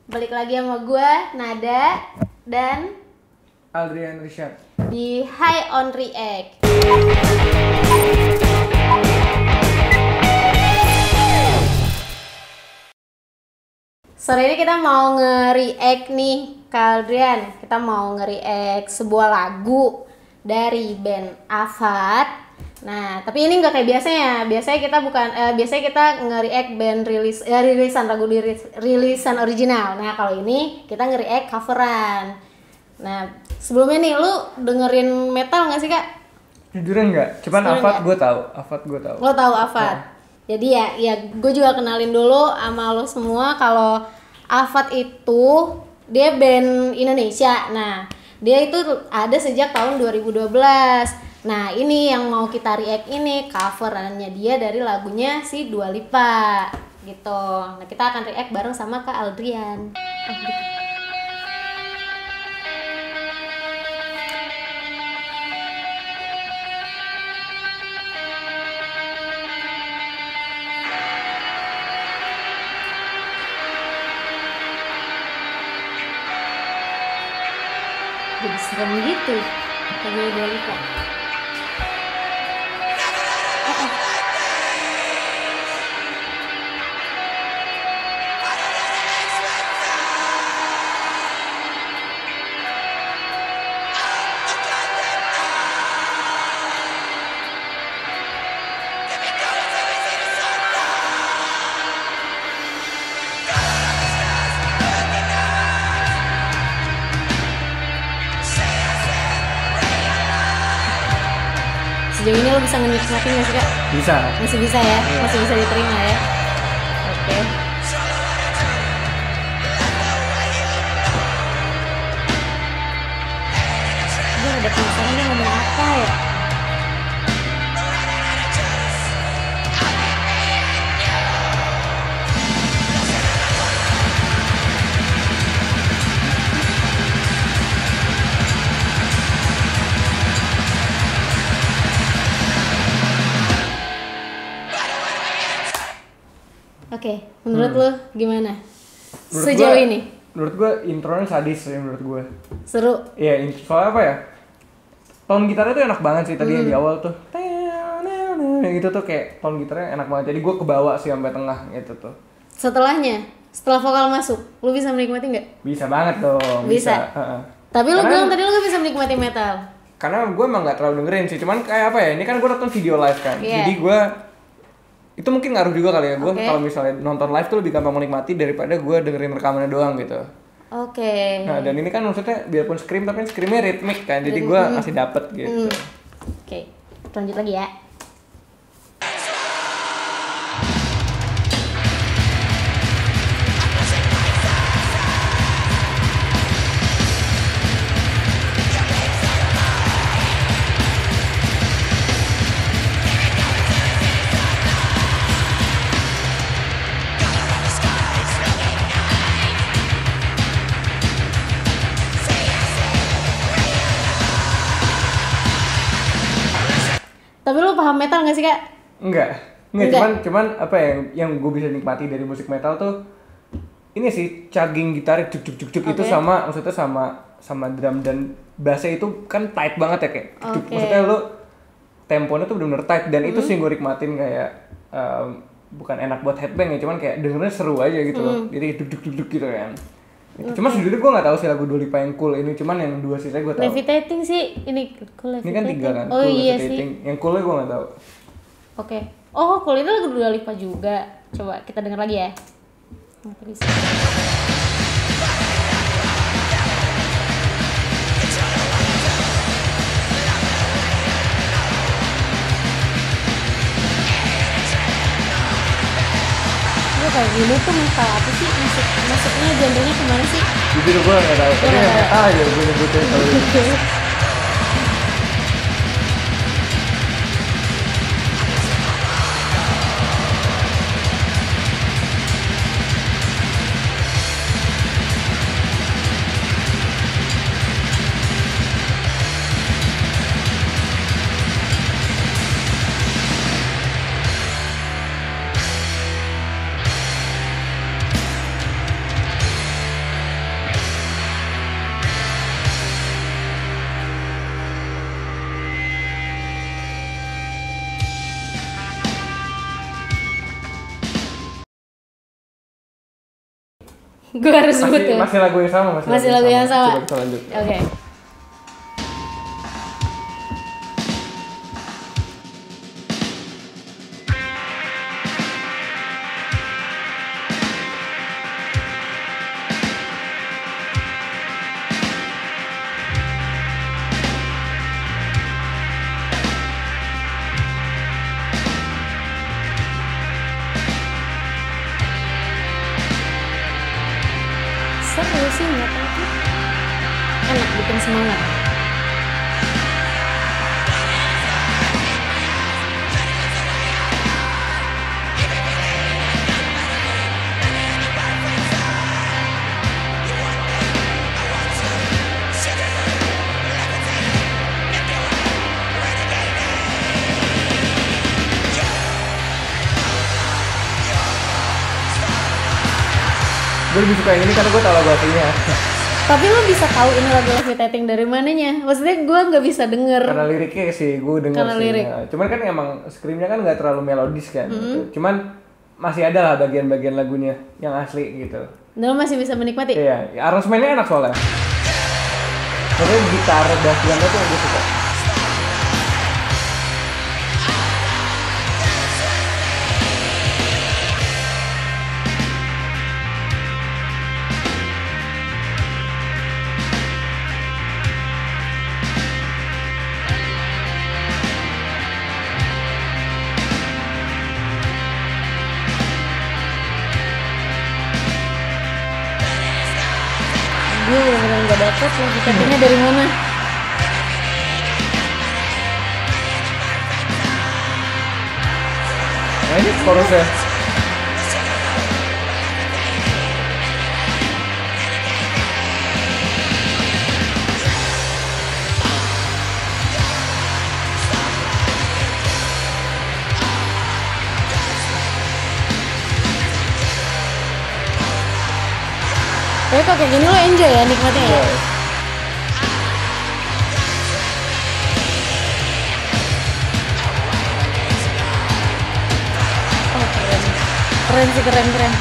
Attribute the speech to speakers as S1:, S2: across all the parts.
S1: Balik lagi sama gue, Nada dan
S2: Adrian Richard
S1: di High on React. Sore ini kita mau nge-react nih, Kak Adrian. Kita mau nge-react sebuah lagu dari band Avad. Nah, tapi ini nggak kayak biasanya. Biasanya kita nge-react band rilisan lagu rilisan original. Nah, kalau ini kita nge-react coveran. Nah, sebelumnya nih, lu dengerin metal nggak sih, Kak?
S2: Jujuran nggak? Cuman Avad gue tahu.
S1: Lo tahu Avad. Jadi ya gue juga kenalin dulu sama lo semua kalau Avad itu dia band Indonesia. Nah, dia itu ada sejak tahun 2012. Nah, ini yang mau kita react ini coverannya dia dari lagunya si Dua Lipa gitu. Nah, kita akan react bareng sama Kak Adrian. Jadi serem gitu lagu Dua Lipa. Sejauh ini lo bisa ngenikmatin gak sih, Kak?
S2: Bisa.
S1: Masih bisa ya?
S2: Iya.
S1: Masih bisa diterima ya? Oke. Gue ada penasaran dia ngomong apa ya? Oke, menurut lo gimana? Sejauh ini?
S2: Menurut gue intronya sadis ya menurut gue.
S1: Seru?
S2: Iya, soalnya apa ya? Tone gitarnya tuh enak banget sih tadi yang di awal tuh. Gitu tuh kayak tone gitarnya enak banget. Jadi gue kebawa sih sampai tengah gitu tuh.
S1: Setelah vokal masuk, lo bisa menikmati nggak?
S2: Bisa banget dong.
S1: Bisa? Tapi lo bilang tadi lo gak bisa menikmati metal.
S2: Karena gue emang gak terlalu dengerin sih. Cuman kayak apa ya? Ini kan gue nonton video live kan.
S1: Yeah.
S2: Jadi gue itu mungkin ngaruh juga kali ya. Gue
S1: Okay.
S2: kalau misalnya nonton live tuh lebih gampang menikmati daripada gue dengerin rekamannya doang gitu.
S1: Oke.
S2: Nah, dan ini kan maksudnya biarpun scream tapi screamnya ritmik kan. Jadi gue masih dapet gitu.
S1: Oke, lanjut lagi ya. Tapi lu paham metal gak sih, Kak?
S2: Enggak.
S1: Enggak.
S2: Cuman apa ya yang gue bisa nikmati dari musik metal tuh ini sih chugging gitar cuk cuk cuk cuk itu
S1: Oke.
S2: sama maksudnya sama drum dan bassnya itu kan tight banget ya kayak cuk, cuk.
S1: Oke.
S2: Maksudnya lu temponya tuh bener-bener tight dan itu sih gue nikmatin kayak bukan enak buat headbang ya cuman kayak dengernya seru aja gitu loh. Jadi duk duk duk duk gitu kan. Cuma sejujurnya gue nggak tahu sih lagu Dua Lipa yang cool ini cuman yang dua sisanya gue tahu.
S1: Levitating sih, ini cool
S2: Ini kan
S1: Levitating.
S2: 3 kan.
S1: Oh
S2: Cool,
S1: iya
S2: Levitating.
S1: sih.
S2: Yang coolnya gue nggak tahu.
S1: Oke. Oh, cool itu lagu Dua Lipa juga. Coba kita denger lagi ya. Please. Gue kayak gini tuh metal apa sih? Masuknya genrenya kemana sih?
S2: Jujur gue nggak tahu. Tapi yang metal aja gue nyebutin kalau ini.
S1: Gue harus sebut ya.
S2: Masih lagu yang sama,
S1: Masih lagu yang sama.
S2: Coba kita lanjut.
S1: Oke. Seru sih nggak tahu. Enak bikin semangat.
S2: Gue lebih suka yang ini karena gue tau lagu aslinya.
S1: Tapi lo bisa tahu ini lagu Levitating dari mananya? Maksudnya gue nggak bisa denger.
S2: Karena liriknya sih gue denger
S1: Karena
S2: sih.
S1: lirik.
S2: Nah, cuman kan emang screamnya kan nggak terlalu melodis kan. Gitu. Cuman masih ada lah bagian-bagian lagunya yang asli gitu.
S1: Dan lo masih bisa menikmati?
S2: Iya, ya, aransemennya enak soalnya. Soalnya gitar dan piano tuh gue suka.
S1: Gue bener-bener gak dapet Levitatingnya dari mana.
S2: Nah ini chorusnya.
S1: Tapi kok kayak gini lo enjoy ya nikmatnya ya?
S2: Iya.
S1: Oh keren. Keren sih, keren.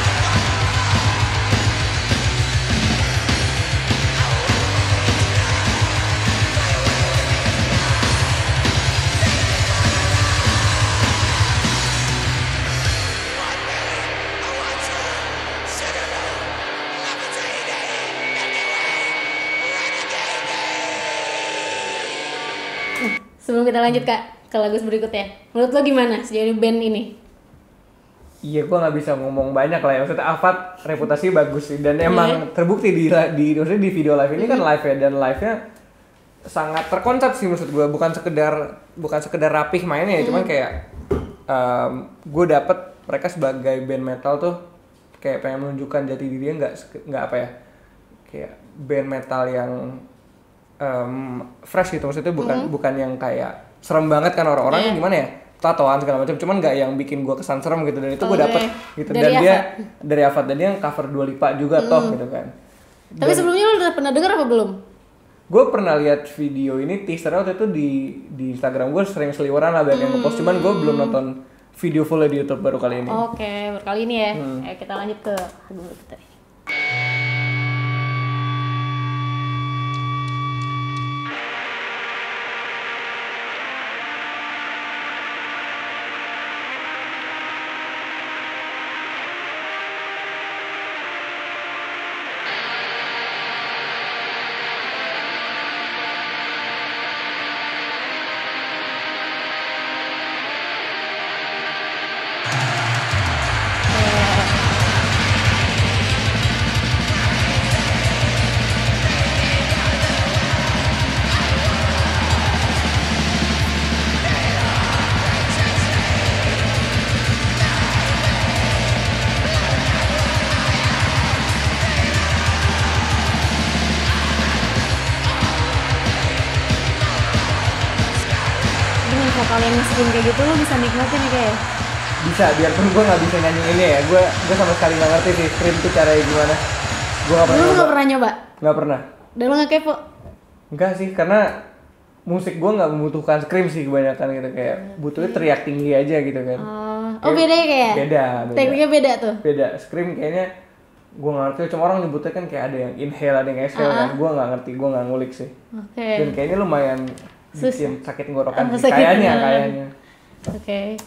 S1: Sebelum kita lanjut Kak ke lagu berikutnya, menurut lo gimana sejauh ini band ini?
S2: Iya, gue nggak bisa ngomong banyak lah ya. Maksudnya Avad reputasi bagus sih dan emang terbukti maksudnya di video live ini kan live ya, dan live-nya sangat terkonsep sih maksud gue. Bukan sekedar rapih mainnya ya, cuman kayak gue dapet mereka sebagai band metal tuh kayak pengen menunjukkan jati dirinya, nggak apa ya, kayak band metal yang fresh gitu, maksudnya bukan yang kayak serem banget kan orang-orang gimana ya, tatoan segala macam, cuman nggak yang bikin gue kesan serem gitu, dan itu gue dapet gitu.
S1: Dari
S2: Dan dia
S1: Avad.
S2: dari Avad, dan dia yang cover Dua Lipa juga toh gitu kan.
S1: Tapi sebelumnya lo udah pernah denger apa belum?
S2: Gue pernah lihat video ini teasernya waktu itu di Instagram gue, sering seliweran lah banyak yang ngepost, cuman gue belum nonton video fullnya di YouTube baru kali ini.
S1: Oke, baru kali ini ya. Ayo kita lanjut ke lagu kita ini. Dengan vokal yang scream kayak gitu lo bisa nikmatin ya kayak.
S2: Bisa, biarpun gue nggak bisa nyanyi ini ya, gue sama sekali nggak ngerti sih scream tuh caranya gimana. Gue nggak pernah
S1: Lo
S2: nyoba.
S1: nggak pernah nyoba?
S2: Nggak pernah.
S1: Dan lo nggak kepo?
S2: Enggak sih, karena musik gue nggak membutuhkan scream sih kebanyakan gitu, kayak butuhnya teriak tinggi aja gitu kan.
S1: Oh beda ya kayak?
S2: Beda.
S1: Tekniknya beda tuh?
S2: Beda, scream kayaknya gue nggak ngerti, cuma orang nyebutnya kan kayak ada yang inhale, ada yang exhale kan, gue nggak ngerti, gue nggak ngulik sih. Dan kayaknya lumayan bikin sakit tenggorokan sih, kayaknya.
S1: Oke.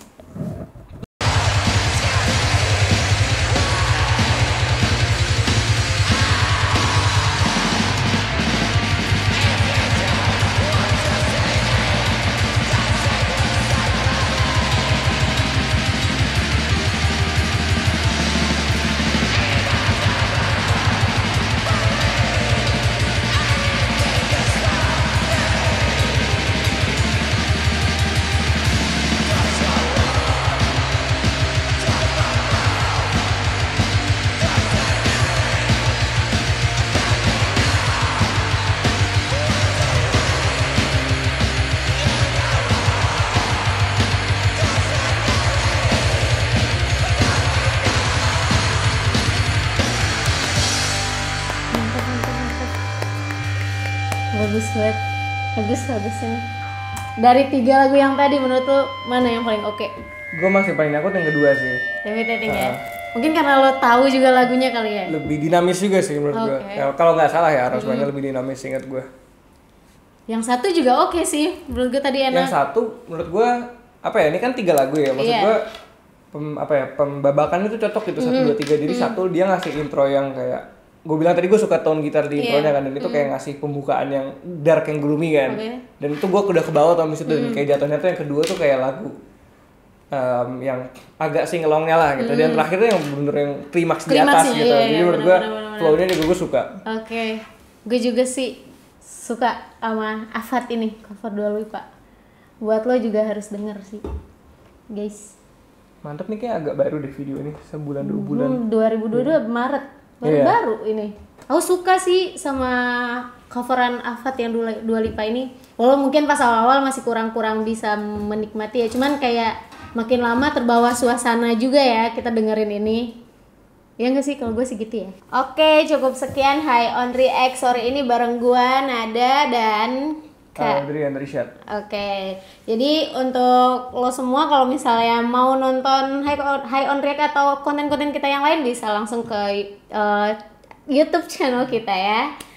S1: Bagus banget, bagus ini. Dari 3 lagu yang tadi menurut lu mana yang paling oke?
S2: Gue masih paling takut yang kedua sih.
S1: Levitating ya. Mungkin karena lo tahu juga lagunya kali ya.
S2: Lebih dinamis juga sih menurut gue. Kalau nggak salah ya, aransemennya lebih dinamis ingat gue.
S1: Yang satu juga oke sih, menurut gue tadi enak.
S2: Yang satu menurut gue apa ya? Ini kan 3 lagu ya, maksud gue pembabakan itu cocok gitu 1, 2, 3. Jadi satu dia ngasih intro yang kayak gue bilang tadi gue suka tone gitar di intronya kan, dan itu kayak ngasih pembukaan yang dark, yang gloomy kan, dan itu gue udah kebawa tau misalnya, dan kayak jatuhnya tuh yang kedua tuh kayak lagu yang agak singelongnya lah gitu, dan terakhirnya yang bener yang klimaks di atas gitu, jadi menurut gue flow-nya juga gue suka.
S1: Gue juga sih suka sama Avad ini, cover Dua Lipa. Buat lo juga harus denger sih guys.
S2: Mantep nih, kayak agak baru deh video ini, sebulan 2 bulan.
S1: 2022 Maret. Baru ini. Aku suka sih sama coveran Avad yang Dua Lipa ini. Walau mungkin pas awal-awal masih kurang bisa menikmati ya. Cuman kayak makin lama terbawa suasana juga ya kita dengerin ini. Ya nggak sih, kalau gue sih gitu ya. Oke, cukup sekian High on React sore ini bareng gue Nada dan
S2: Adrian Rishad.
S1: Oke, jadi untuk lo semua kalau misalnya mau nonton High on React atau konten-konten kita yang lain bisa langsung ke YouTube channel kita ya.